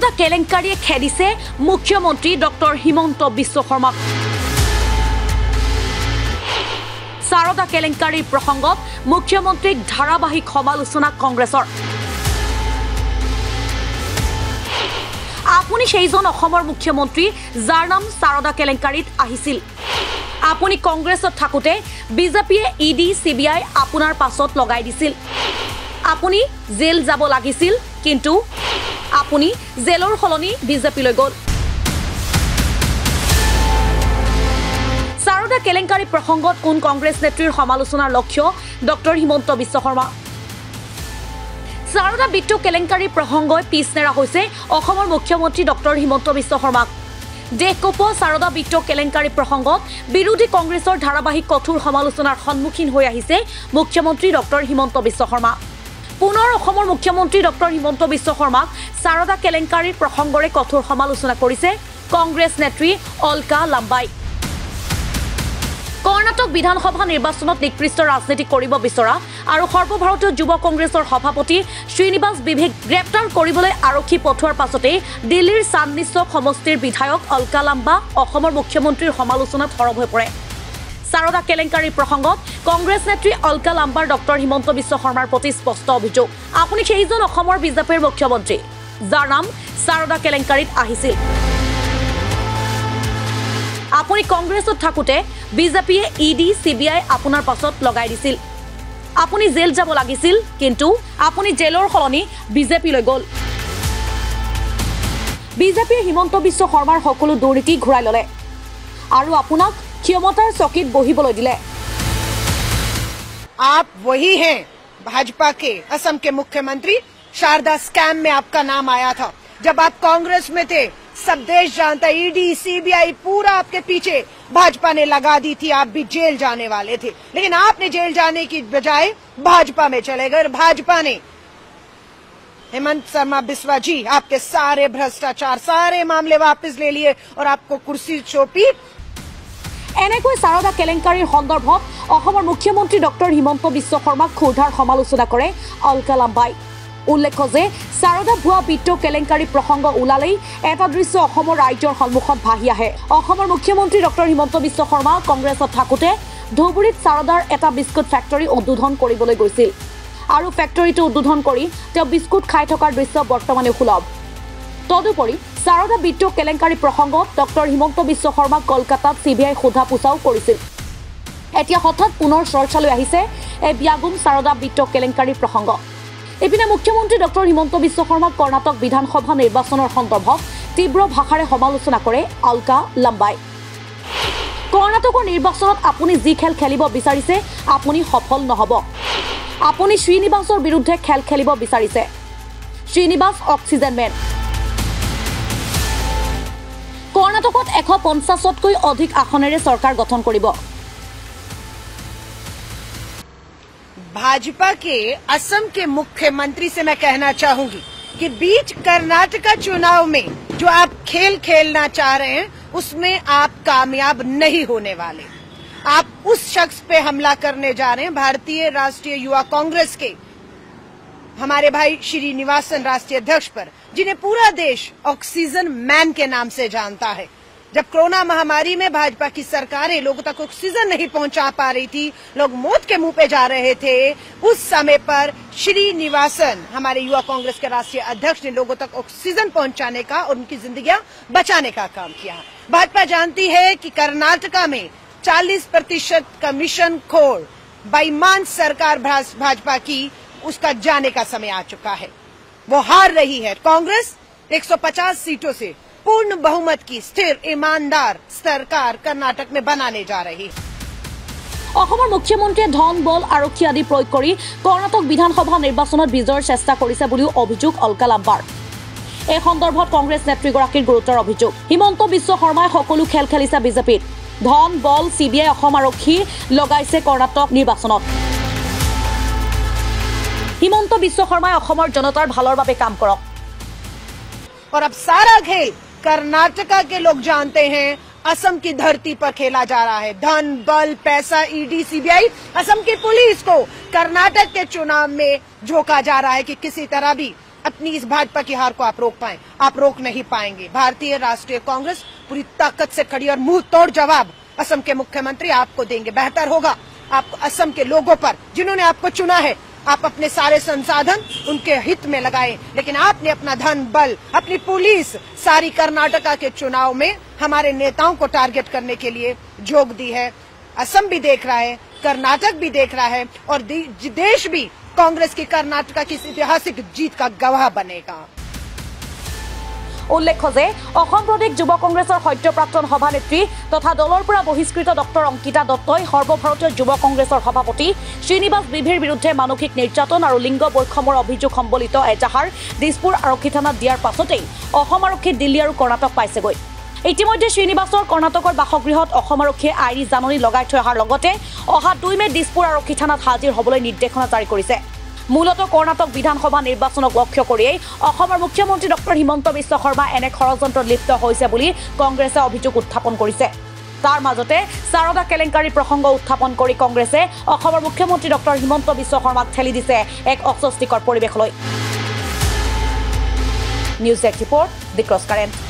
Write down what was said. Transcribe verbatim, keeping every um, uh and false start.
সাৰদা কেলেংকাৰীয়ে খেদিছে মুখ্যমন্ত্ৰী ডক্টৰ হিমন্ত বিশ্ব শৰ্মাক। সাৰদা কেলেংকাৰীৰ প্ৰসংগত মুখ্যমন্ত্ৰীক ধাৰাবাহিক সমালোচনা কংগ্ৰেছৰ। আপুনি সেইজন অসমৰ মুখ্যমন্ত্ৰী যাৰ নাম সাৰদা কেলেংকাৰীত আহিছিল। আপুনি কংগ্ৰেছত থাকোঁতে বিজেপিয়ে E D C B I আপোনাৰ পাছত লগাই দিছিল। আপুনি জেল যাব লাগিছিল, কিন্তু আপুনি জেলৰ সলনি বিজেপিলৈ গ'ল। সাৰদা কেলেংকাৰী প্ৰসংগত কোন কংগ্ৰেছ নেত্ৰীৰ সমালোচনাৰ লক্ষ্য ডক্টৰ হিমন্ত বিশ্ব শৰ্মা। সাৰদা বিত্ত কেলেংকাৰী প্ৰসংগই পিছ নেৰা হৈছে অসমৰ মুখ্যমন্ত্ৰী ডক্টৰ হিমন্ত বিশ্ব শৰ্মাক। দেশ কপোৱা সাৰদা বিত্ত কেলেংকাৰী প্ৰসংগত বিৰোধী কংগ্ৰেছৰ ধাৰাবাহিক কঠোৰ সমালোচনাৰ সন্মুখীন হৈ আহিছে মুখ্যমন্ত্ৰী ডক্টৰ হিমন্ত বিশ্ব শৰ্মা। পুনৰ অসমৰ মুখ্যমন্ত্ৰী ডক্টৰ হিমন্ত বিশ্ব শৰ্মাক সাৰদা কেলেংকাৰীৰ প্ৰসংগৰে কঠোৰ সমালোচনা কৰিছে কংগ্ৰেছ নেত্ৰী অলকা লাম্বাই। কৰ্ণাটক বিধানসভা নিৰ্বাচনত নিকৃষ্ট ৰাজনীতি কৰিব বিচৰা আৰু সৰ্বভাৰতীয় যুৱ কংগ্ৰেছৰ সভাপতি শ্ৰীনিবাস বিভেক গ্ৰেপ্তাৰ কৰিবলৈ আৰক্ষী পঠোৱাৰ পাছতেই দিল্লীৰ চান্দনী চৌক সমষ্টিৰ বিধায়ক অলকা লাম্বা অসমৰ মুখ্যমন্ত্ৰীৰ সমালোচনাত সৰব হৈ পৰে। সাৰদা কেলেংকাৰীৰ প্ৰসংগত কংগ্ৰেছ নেত্ৰী অলকা লাম্বাৰ ডক্টৰ হিমন্ত বিশ্ব শৰ্মাৰ প্ৰতি স্পষ্ট অভিযোগ, আপুনি সেইজন অসমৰ বিজেপিৰ মুখ্যমন্ত্ৰী যাৰ নাম সাৰদা কেলেংকাৰীত আহিছিল। আপুনি কংগ্ৰেছত থাকোঁতে বিজেপিয়ে E D C B I আপোনাৰ পাছত লগাই দিছিল। আপুনি জেল যাব লাগিছিল, কিন্তু আপুনি জেলৰ সলনি বিজেপিলৈ গ'ল। বিজেপিয়ে হিমন্ত বিশ্ব শৰ্মাৰ সকলো দুৰ্নীতি ঘূৰাই ল'লে আৰু আপোনাক ক্ষমতাৰ চকীত বহিবলৈ দিলে। आप वही हैं भाजपा के असम के मुख्यमंत्री। शारदा स्कैम में आपका नाम आया था जब आप कांग्रेस में थे। सब देश जानता, ईडी सीबीआई पूरा आपके पीछे भाजपा ने लगा दी थी। आप भी जेल जाने वाले थे, लेकिन आपने जेल जाने की बजाय भाजपा में चले गए। भाजपा ने हेमंत शर्मा बिस्वा जी आपके सारे भ्रष्टाचार सारे मामले वापस ले लिए और आपको कुर्सी सौंपी। এনেকৈ সাৰদা কেলেংকাৰীৰ সন্দৰ্ভত অসমৰ মুখ্যমন্ত্ৰী ডক্টৰ হিমন্ত বিশ্ব শৰ্মাক ক্ষুধাৰ সমালোচনা কৰে অলকা লাম্বাই। উল্লেখ্য যে সাৰদা ভুৱা বিত্ত কেলেংকাৰী প্ৰসংগ ওলালেই এটা দৃশ্য অসমৰ ৰাইজৰ সন্মুখত ভাহি আহে। অসমৰ মুখ্যমন্ত্ৰী ডক্টৰ হিমন্ত বিশ্ব শৰ্মা কংগ্ৰেছত থাকোঁতে ধুবুৰীত সাৰদাৰ এটা বিস্কুট ফেক্টৰী উদ্বোধন কৰিবলৈ গৈছিল আৰু ফেক্টৰীটো উদ্বোধন কৰি তেওঁ বিস্কুট খাই থকাৰ দৃশ্য বৰ্তমানে সুলভ। তদুপৰি সাৰদা বিত্ত কেলেংকাৰী প্ৰসংগত ডক্টৰ হিমন্ত বিশ্ব শৰ্মাক কলকাতাত চি বি আই সোধা পোছাও কৰিছিল। এতিয়া হঠাৎ পুনৰ চৰ্চালৈ আহিছে এই ব্যাগুম সাৰদা বিত্ত কেলেংকাৰীৰ প্ৰসংগ। ইপিনে মুখ্যমন্ত্ৰী ডক্টৰ হিমন্ত বিশ্ব শৰ্মাক কৰ্ণাটক বিধানসভা নিৰ্বাচনৰ সন্দৰ্ভত তীব্ৰ ভাষাৰে সমালোচনা কৰে অলকা লাম্বাই। কৰ্ণাটকৰ নিৰ্বাচনত আপুনি যি খেল খেলিব বিচাৰিছে আপুনি সফল নহ'ব। আপুনি শ্ৰীনিবাসৰ বিৰুদ্ধে খেল খেলিব বিচাৰিছে। Srinivas oxygen man. কৰ্ণাটকত এশ পঞ্চাছতকৈ অধিক আসনেৰে চৰকাৰ গঠন কৰিব। भाजपा के असम के मुख्यमंत्री से मैं कहना चाहूंगी कि बीच कर्नाटका चुनाव में जो आप खेल खेलना चाह रहे हैं उसमें आप कामयाब नहीं होने वाले। आप उस शख्स पे हमला करने जा रहे हैं, भारतीय राष्ट्रीय युवा कांग्रेस के हमारे भाई श्रीनिवासन राष्ट्रीय अध्यक्ष पर, जिन्हें पूरा देश ऑक्सीजन मैन के नाम से जानता है। जब कोरोना महामारी में भाजपा की सरकारें लोगों तक ऑक्सीजन नहीं पहुंचा पा रही थी, लोग मौत के मुंह पे जा रहे थे, उस समय पर श्रीनिवासन हमारे युवा कांग्रेस के राष्ट्रीय अध्यक्ष ने लोगों तक ऑक्सीजन पहुंचाने का और उनकी जिंदगियां बचाने का काम किया। भाजपा जानती है कि कर्नाटका में चालीस प्रतिशत कमीशन खोर बेईमान सरकार भाजपा की, उसका जाने का समय आ चुका है। वो हार रही है। कांग्रेस एक सौ पचास सीटों से पूर्ण बहुमत की स्थिर ईमानदार सरकार कर्नाटक में बनाने जा रही है। অসমৰ মুখ্যমন্ত্ৰীয়ে ধন বল আৰক্ষী আদি প্ৰয়োগ কৰি কৰ্ণাটক বিধানসভা নিৰ্বাচনত বিজয়ৰ চেষ্টা কৰিছে বুলিও অভিযোগ অলকা লাম্বাৰ। এই সন্দৰ্ভত কংগ্ৰেছ নেত্ৰীগৰাকীৰ গুৰুতৰ অভিযোগ, হিমন্ত বিশ্ব শৰ্মাই সকলো খেল খেলিছে বিজেপিত। ধন বল চি বি আই অসম আৰক্ষী লগাইছে কৰ্ণাটক নিৰ্বাচনত। হিমন্ত বিশ্ব শৰ্মাই অসমৰ জনতাৰ ভালৰ বাবে কাম কৰক। और अब सारा खेल कर्नाटका के लोग जानते हैं, असम की धरती पर खेला जा रहा है। धन बल पैसा ईडी सीबीआई असम की पुलिस को कर्नाटक के चुनाव में झोंका जा रहा है कि किसी तरह भी अपनी इस भाजपा की हार को आप रोक पाए? आप रोक नहीं पाएंगे। भारतीय राष्ट्रीय कांग्रेस पूरी ताकत से खड़ी और मुंह तोड़ जवाब असम के मुख्यमंत्री आपको देंगे। बेहतर होगा आपको असम के लोगों पर, जिन्होंने आपको चुना है, आप अपने सारे संसाधन उनके हित में लगाएं। लेकिन आपने अपना धन बल, अपनी पुलिस सारी कर्नाटका के चुनाव में हमारे नेताओं को टारगेट करने के लिए झोंक दी है। असम भी देख रहा है, कर्नाटक भी देख रहा है और देश भी कांग्रेस की कर्नाटका की ऐतिहासिक जीत का गवाह बनेगा। उल्लेख्य যে অসম প্ৰদেশ যুৱ কংগ্ৰেছৰ সত্যপ্ৰাক্তন সভানেত্ৰী তথা দলৰ পৰা বহিষ্কৃত ডক্টৰ অংকিতা দত্তই সৰ্বভাৰতীয় যুৱ কংগ্ৰেছৰ সভাপতি শ্ৰীনিবাস বিভিৰ বিৰুদ্ধে মানসিক নিৰ্যাতন আৰু লিংগ বৈষম্যৰ অভিযোগ সম্বলিত এজাহাৰ দিছপুৰ আৰক্ষী থানাত দিয়াৰ পাছতেই অসম আৰক্ষী দিল্লী আৰু কৰ্ণাটক পাইছেগৈ। ইতিমধ্যে শ্ৰীনিবাসৰ কৰ্ণাটকৰ বাসগৃহত অসম আৰক্ষীয়ে আইৰি জাননী লগাই থৈ অহাৰ লগতে অহা দুই মে দিছপুৰ আৰক্ষী থানাত হাজিৰ হ'বলৈ নিৰ্দেশনা জাৰি কৰিছে। মূলতঃ কৰ্ণাটক বিধানসভা নিৰ্বাচনক লক্ষ্য কৰিয়েই অসমৰ মুখ্যমন্ত্ৰী ডক্টৰ হিমন্ত বিশ্ব শৰ্মা এনে ষড়যন্ত্ৰত লিপ্ত হৈছে বুলি কংগ্ৰেছে অভিযোগ উত্থাপন কৰিছে। তাৰ মাজতে সাৰদা কেলেংকাৰী প্ৰসংগ উত্থাপন কৰি কংগ্ৰেছে অসমৰ মুখ্যমন্ত্ৰী ডক্টৰ হিমন্ত বিশ্ব শৰ্মাক ঠেলি দিছে এক অস্বস্তিকৰ পৰিৱেশলৈ। নিউজ এক ৰিপৰ্ট, দি ক্ৰছ কাৰেণ্ট।